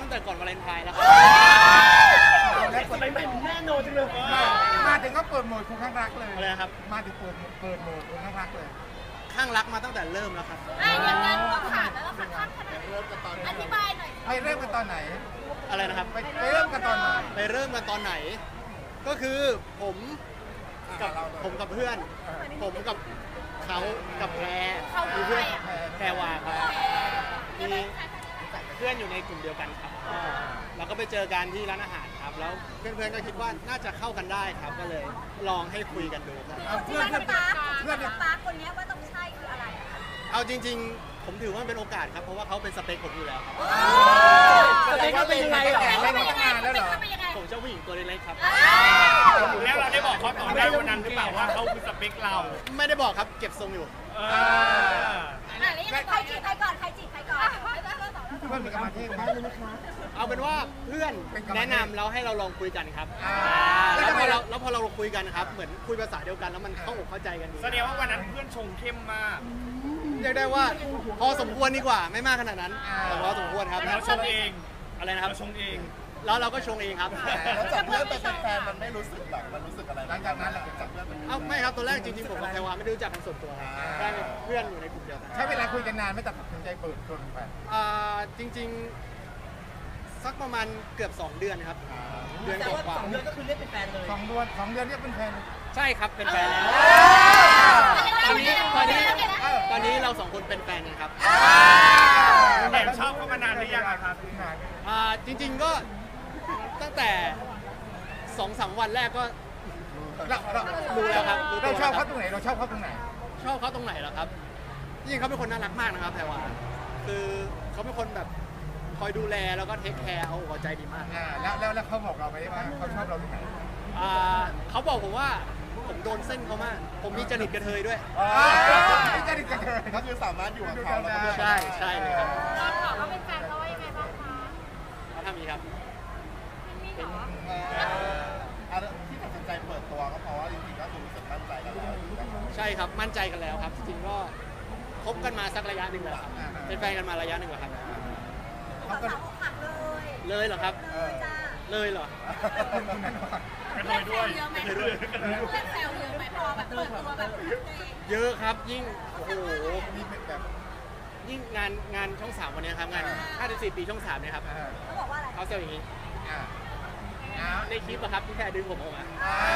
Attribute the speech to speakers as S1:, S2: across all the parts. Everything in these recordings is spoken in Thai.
S1: ตั้งแต่ก่อนวาเลนไทน์แล้ว
S2: สมัยใหม่แน่นอนจังเลย
S3: มาถึงก็เปิดโหมดคุณข้างรักเลย
S1: อะไรครับ
S3: มาถึงเปิดโหมดคุณข้างรักเลย
S1: ข้างรักมาตั้งแต่เริ่มแล้วครับ
S4: อย่างนั้นก็ขาดแล้วค่ะข้างขนาดเริ่มกันตอนอธิบายหน่อย
S3: ไปเริ่มกันตอนไหน
S1: อะไรนะครับ
S3: ไปเริ่มกันตอนไหน
S1: ไปเริ่มกันตอนไหนก็คือผมกับเพื่อนผมกับเขากับแพรมีเพื่อนแพรวาครับมีเพื่อนอยู่ในกลุ่มเดียวกันครับแล้วก็ไปเจอกันที่ร้านอาหารครับแล้วเพื่อนๆก็คิดว่าน่าจะเข้ากันได้ครับก็เลยลองให้คุยกันดูครับ
S4: เพื่อนปาร์คคนนี้ว่าต้องใช่คืออะไร
S1: เอาจริงๆผมถือว่าเป็นโอกาสครับเพราะว่าเขาเป็นสเปคผมอยู่แล้วครับ
S2: สเปคเขาเป็นยังไงหรอ
S1: ผมเจ้าผู้หญิงตัวเล็กๆครับ
S5: แล้วเราได้บอกเขาต่อได้วันนั้นหรือเปล่าว่าเขาคือสเปคเรา
S1: ไม่ได้บอกครับเก็บทรงอยู่
S4: ใครจีบใครก่อนใครจีบใครก่อน
S3: เพื่อนมีกรรมเทศไหม
S1: เอาเป็นว่าเพื่อนแนะนำแล้วให้เราลองคุยกันครับแล้วพอเราคุยกันครับเหมือนคุยภาษาเดียวกันแล้วมันเข้าอกเข้าใจกันดี
S5: แสดงว่าวันนั้นเพื่อนชงเข้มมาก
S1: เรียกได้ว่าพอสมควรดีกว่าไม่มากขนาดนั้นแต่พอสมควรครับ
S5: เราชงเอง
S1: อะไรนะครับ
S5: ชงเอง
S1: แล้วเราก็ชงเองครับ
S3: แล้วจากเพื่อนเป็นแฟนมันไม่รู้สึกหรอกมันรู้สึกอะไรหลังจากนั้นหลังจากเพื่อน
S1: ไม่ครับตัวแรกจริงๆผมกับแพรวาไม่ได้รู้จักกันส่วนตัวแค่เพื่อนอยู่ในกลุ่มเดียวกัน
S3: ใช้เวลาคุยกันนานไม่ตัดสินใจเปิดตัวไป
S1: จริงๆสักประมาณเกือบ2 เดือนครับ
S2: เดือนกว่า2 เดือนก็คือเรียกเป็นแฟนเลย
S3: 2 เดือนเรียกเป็นแฟน
S1: ใช่ครับเป็นแฟนแล้วตอนนี้เรา2 คนเป็นแฟนกันครับ
S5: แอบชอบเขามานานหรือยังครับ
S1: จริงๆก็ตั้งแต่2-3 วันแรกก็รู้แล้วครับ
S3: เราชอบเขาตรงไหนชอบเขาตรงไหน
S1: เหรอครับจริงๆเขาเป็นคนน่ารักมากนะครับแพรวาคือเขาเป็นคนแบบคอยดูแลแล้วก็เทคแคร์เอาหัวใจดีมาก
S3: แล้วเขาบอกเราไหมว่าเขาชอบเราตรงไหน
S1: เขาบอกผมว่าผมโดนเส้นเขามากผมมีจริตกระเทยด้วย
S3: จริตกระเทยก็คือสามารถอยู่กับเขาได้
S1: ใช่เลยครับ
S4: เราขอเขาเป็นแฟนเขาว่ายังไงบ้างคะ
S1: เขาทำนี้ครับ
S4: มีเหรอ
S3: ที่ตัดสินใจเปิดตัวก็เพราะว่าจริงๆก็คือรู้สึกมั่นใจกันแล้ว
S1: ใช่ครับมั่นใจกันแล้วครับจริงๆก็คบกันมาสักระยะหนึ่งแล้วครับเป็นแฟนกันมาระยะหนึ่งแล้วครับ
S4: เขาก็หัก
S1: เลยเหรอครับเลยเหรอ
S5: กันเลยด้วย
S4: แซวเยอะไหมพอแบบเปิดตัวแบบ
S1: เยอะครับยิ่งโอ้โหยิ่งงานช่อง 3วันนี้ครับงาน54 ปีช่อง 3เนี่ยครับ
S4: เขาบอกว่าอะไร
S1: เขาเซลอย่างนี้ในคลิปอะครับที่แค่ดึงผมออกมา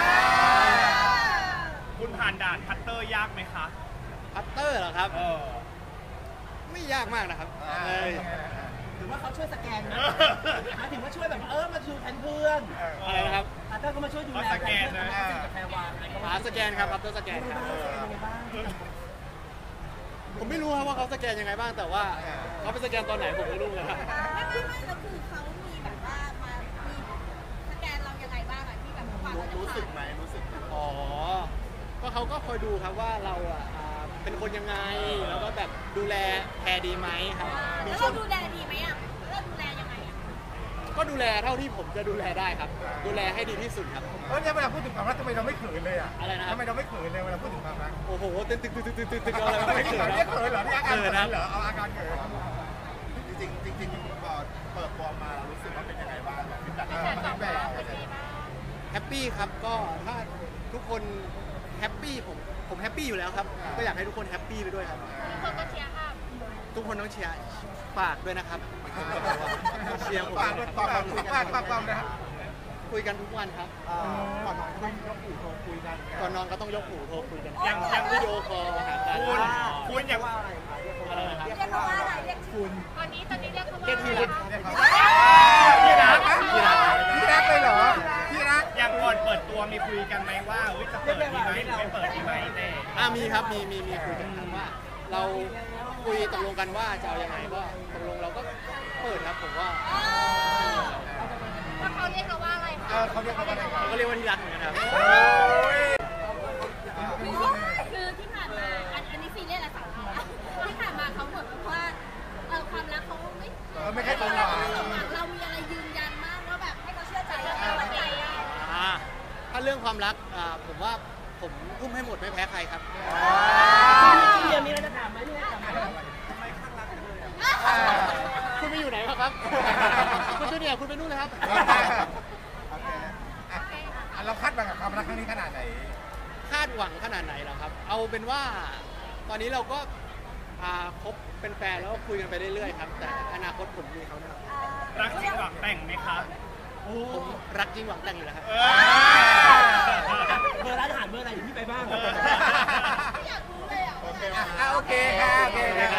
S5: คุณผ่านด่านพัตเตอร์ยากไหมคะ
S1: พัตเตอร์เหรอครับไม่ยากมากนะครับ
S2: ถือว่าเขาช่วยสแกนนะมาถึงว่าช่วยแบบมาดูแทนเพื่อน
S1: อะไรนะครับ
S2: พัตเตอร์ก็มาช่วยดูแล
S5: สแกนนะ
S1: สแกนครับพัตเตอร์สแกนครับผมไม่รู้ครับว่าเขาสแกนยังไงบ้างแต่ว่าเขาไปสแกนตอนไหนผมไม่รู้เลยครับ
S4: ไม่แล้วคือเขามีแบบว่ามามีสแกนเรายังไงบ้างอะที่แบบความ
S3: รู้สึกไหม
S1: ก็เขาก็คอยดูครับว่าเราเป็นคนยังไงแล้วก็แบบดูแลแพรดีไหมครับ
S4: แล้วเราดูแลดีไหมอ่ะเราดูแลยังไงอ่ะ
S1: ก็ดูแลเท่าที่ผมจะดูแลได้ครับดูแลให้ดีที่สุดครับ
S3: เนี่ยเวลาพูดถึงความรักทำไมเราไม่เขินเลยอ่ะ
S1: อะไรนะ
S3: ทำไมเราไม่เขินเลยเวลาพูดถึงความรัก
S1: โอ้โหตึ๊กอะไรไม่เขิน
S3: เนี่ยเขินเหรอนี่อาการเขินเหรอเอาอาการเขินจริงพอเปิดตัวมารู้สึกว่าเป็นยังไงบ้าง
S1: แฮปปี้ครับก็ถ้าทุกคนแฮปปี้ผมแฮปปี้อยู่แล้วครับก็อยากให้ทุกคนแฮปปี้ไปด้วยครับ
S4: ทุกคนก็เชียร์ครับ
S1: ทุกคนต้องเชียร์ฝากด้วยนะครับเชียร์ผม
S3: ฝากนะครับ
S1: คุยกันทุกวันครับก่อนนอนต้องยกหูโทรคุยกันก่อนนอนก็ต้องยกหูโทรคุยกันยังวิดีโอคอลหากัน
S5: คุณอย่างว่า
S1: อะไรนะครับ
S4: เรียกเขาว่าอะไรเรียกคุณตอนนี้เรียกเขาว่า
S1: ที่
S3: รักเลยเหรอที่รัก
S5: อย่างก่อนเปิดตัวมีคุยกันไหมว่าจะเปิดดีไหมหรือไม่เปิดดีไหมแน่
S1: มีครับมีคุยกันว่าเราคุยตกลงกันว่าจะเอายังไงก็ตกลงเราก็เปิดครับผมว่า
S4: เขาเรียกเราว่าอะไร
S3: เขาเรียกว่าอะไร
S1: เขาก็เรียกว่าที่รักเหมือนกันครับ
S4: คือที่ผ่านมาอันนี้ซีเรียสอะไรฝั่งเราที่ผ่านมาเขาบอกว่าความรักเขา
S3: ไม่ใช่ความรัก
S4: เรามีอะไรยืนยันมากว่าแบบให้เขาเชื่อใจเราไว้ใจ
S1: ถ้าเรื่องความรักผมว่าผมทุ่มให้หมดไม่แพ้ใครครับ
S2: มีอะไรจะถามไหมทำไมข้างรักเลยคุณ
S1: ไม่อยู่ไหนครับกับคุณไปนู่นเลยครับ
S3: โอเคเราคาดหวังกับความรักครั้งนี้ขนาดไหน
S1: คาดหวังขนาดไหนเหรอครับ เอาเป็นว่าตอนนี้เราก็คบเป็นแฟนแล้วก็คุยกันไปเรื่อยๆครับ แต่อนาคตผมมีเขาแน่นอน
S5: รักจริงหวังแต่งไหมครับ
S1: ผมรักจริงหวังแต่งอยู่แล้วครับ
S2: เบอร์ร้านอาหารเบอร์อะไรอยู่ที่ไปบ้าง
S4: อยากรู้เลยอ่ะ
S3: โอเคค่ะโอเคค่ะ